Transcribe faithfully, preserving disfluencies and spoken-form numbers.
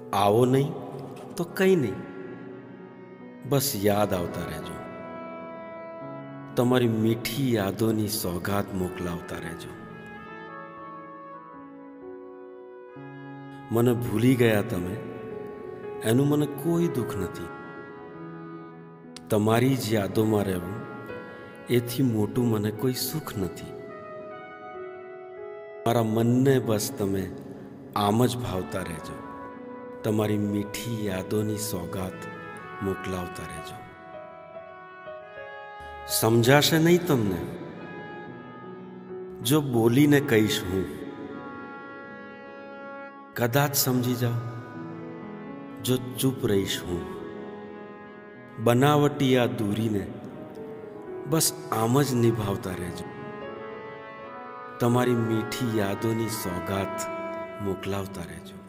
આવો નહીં તો કંઈ નહીં, બસ યાદ આવતા રહેજો. તમારી મીઠી યાદોની સોગાત મોકલાવતા રહેજો. મને ભૂલી ગયા તમે, એનું મને કોઈ દુઃખ નથી. તમારી જ યાદોમાં રહેવું એથી મોટું મને કોઈ સુખ નથી. મારા મનને બસ તમે આમ જ ભાવતા રહેજો. તમારી મીઠી યાદોની સોગાત મોકલાવતા રહેજો. સમજાશે નહીં તમને જો બોલીને કહીશ હું. કદાચ સમજી જાઓ જો ચૂપ રહીશ હું. બનાવટી આ દૂરીને બસ આમ જ નિભાવતા રહેજો. તમારી મીઠી યાદોની સોગાત મોકલાવતા રહેજો.